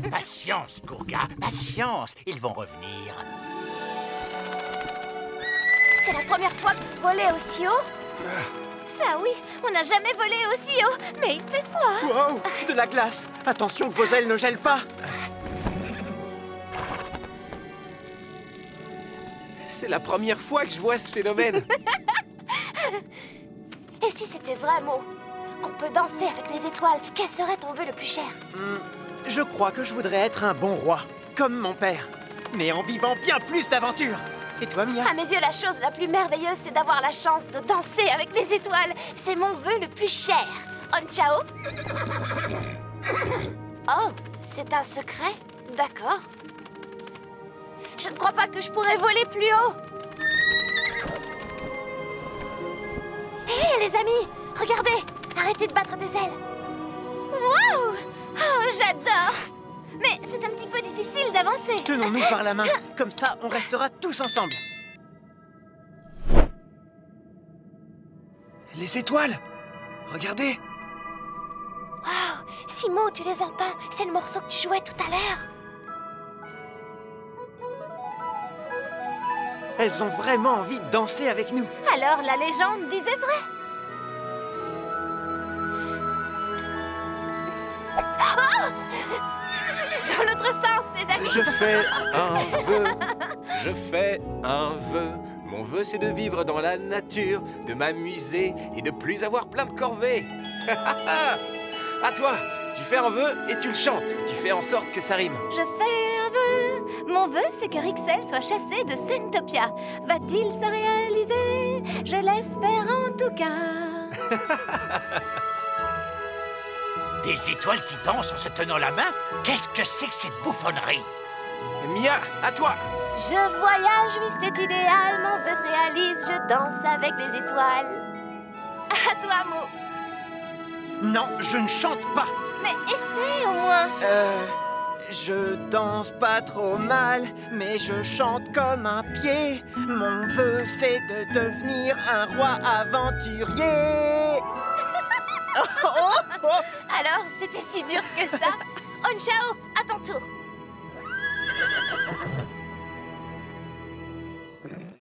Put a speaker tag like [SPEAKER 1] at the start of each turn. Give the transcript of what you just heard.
[SPEAKER 1] Patience, Gourga, patience. Ils vont revenir.
[SPEAKER 2] C'est la première fois que vous volez aussi haut? Ça oui, on n'a jamais volé aussi haut, mais il fait froid.
[SPEAKER 3] Wow, de la glace. Attention que vos ailes ne gèlent pas.
[SPEAKER 4] C'est la première fois que je vois ce phénomène.
[SPEAKER 2] Et si c'était vrai, Mo, qu'on peut danser avec les étoiles, quel serait ton vœu le plus cher?
[SPEAKER 3] Je crois que je voudrais être un bon roi, comme mon père, mais en vivant bien plus d'aventures. Et toi, Mia?
[SPEAKER 2] À mes yeux, la chose la plus merveilleuse, c'est d'avoir la chance de danser avec les étoiles. C'est mon vœu le plus cher. On chao? Oh, c'est un secret? D'accord. Je ne crois pas que je pourrais voler plus haut. Hé, les amis, regardez! Arrêtez de battre des ailes. Waouh! Oh, j'adore! Mais c'est un petit peu difficile d'avancer.
[SPEAKER 3] Tenons-nous par la main, comme ça on restera tous ensemble.
[SPEAKER 4] Les étoiles! Regardez!
[SPEAKER 2] Wow! Simo, tu les entends? C'est le morceau que tu jouais tout à l'heure.
[SPEAKER 3] Elles ont vraiment envie de danser avec nous.
[SPEAKER 2] Alors la légende disait vrai. Oh! Dans l'autre sens, les amis.
[SPEAKER 4] Je fais un vœu, je fais un vœu. Mon vœu, c'est de vivre dans la nature, de m'amuser et de plus avoir plein de corvées. À toi, tu fais un vœu et tu le chantes. Tu fais en sorte que ça rime.
[SPEAKER 2] Je fais un vœu. Mon vœu, c'est que Rixel soit chassé de Sentopia. Va-t-il se réaliser? Je l'espère en tout cas.
[SPEAKER 1] Des étoiles qui dansent en se tenant la main? Qu'est-ce que c'est que cette bouffonnerie?
[SPEAKER 4] Mia, à toi!
[SPEAKER 2] Je voyage, oui, c'est idéal. Mon vœu se réalise, je danse avec les étoiles. À toi, Mo.
[SPEAKER 3] Non, je ne chante pas.
[SPEAKER 2] Mais essaie au moins.
[SPEAKER 3] Je danse pas trop mal, mais je chante comme un pied. Mon vœu, c'est de devenir un roi aventurier.
[SPEAKER 2] Alors, c'était si dur que ça. On chao, à ton tour.